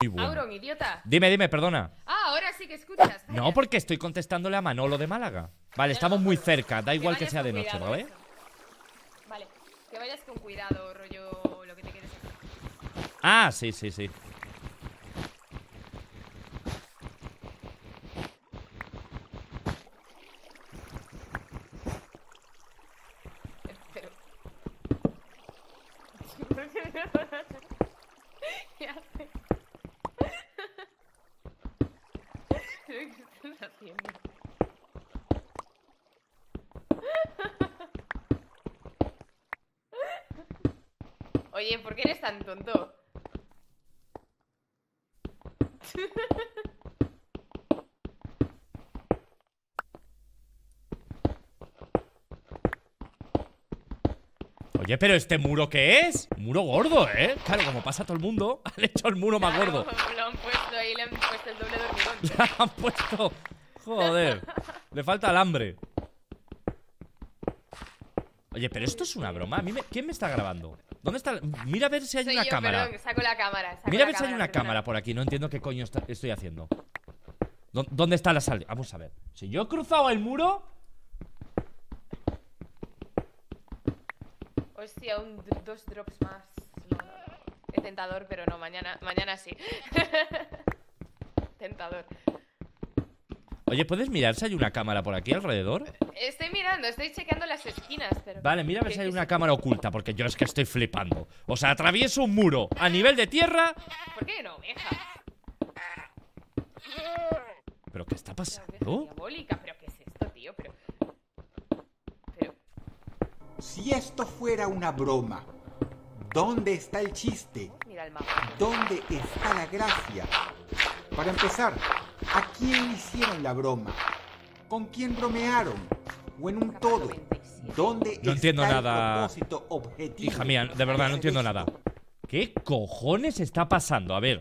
Muy bueno. Auron, idiota. Dime, perdona. Ah, ahora sí que escuchas. No, porque estoy contestándole a Manolo de Málaga. Vale, estamos muy cerca, da igual que sea de noche, ¿vale? Vale, que vayas con cuidado, rollo, lo que te quieres hacer. Ah, sí. Pero... ¿Qué haces? ¿Qué estás haciendo? Oye, ¿por qué eres tan tonto? Oye, pero ¿este muro qué es? Muro gordo, ¿eh? Claro, como pasa a todo el mundo, han hecho el muro más gordo. Lo han puesto ahí, le han puesto el doble de hormigón. Le han puesto... Joder, le falta alambre. Oye, pero esto es una broma. ¿Quién me está grabando? ¿Dónde está? Mira a ver si hay Soy una yo, cámara. perdón, saco la cámara. Mira a ver si hay una cámara por aquí. No entiendo qué coño estoy haciendo. ¿Dónde está la salida? Vamos a ver. Si yo he cruzado el muro... Hostia, dos drops más. No. Es tentador, pero no, mañana sí. Tentador. Oye, ¿puedes mirar si hay una cámara por aquí alrededor? Estoy mirando, estoy chequeando las esquinas, pero... Vale, mira a ver si hay una cámara oculta, porque yo es que estoy flipando. O sea, atravieso un muro a nivel de tierra. ¿Por qué no, oveja? ¿Pero qué está Oveja pasando? diabólica, ¿pero qué es esto, tío? Pero... Si esto fuera una broma, ¿dónde está el chiste? Mira el mapa. ¿Dónde está la gracia? Para empezar, ¿a quién le hicieron la broma? ¿Con quién bromearon? ¿O en un todo? ¿Dónde No entiendo está nada. el propósito objetivo? Hija mía, de verdad, no entiendo nada. ¿Qué cojones está pasando? A ver.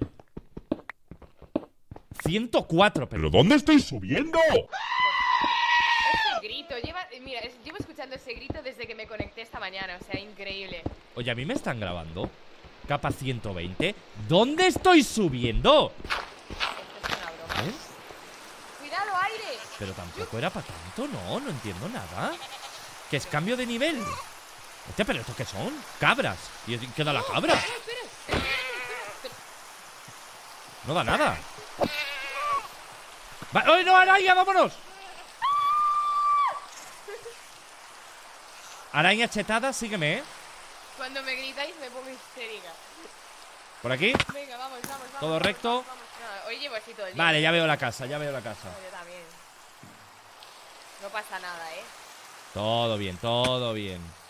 104, pero ¿dónde estoy subiendo? Ese grito, llevo escuchando ese grito desde que me conecté esta mañana, o sea, increíble. Oye, ¿a mí me están grabando? Capa 120. ¿Dónde estoy subiendo? Esto es una broma. ¿Eh? ¡Cuidado, aire! Pero tampoco era para tanto, no entiendo nada. ¿Qué es cambio de nivel? Hostia, ¿pero esto qué son? Cabras. ¿Y qué da la cabra? Espera. No da nada. ¡Ay, no, araña, vámonos! Araña chetada, sígueme, ¿eh? Cuando me gritáis me pongo histérica. ¿Por aquí? Venga, vamos. ¿Todo recto? Vamos. No, hoy llevo así todo el día. Vale, ya veo la casa, No, yo también. No pasa nada, ¿eh? Todo bien, todo bien.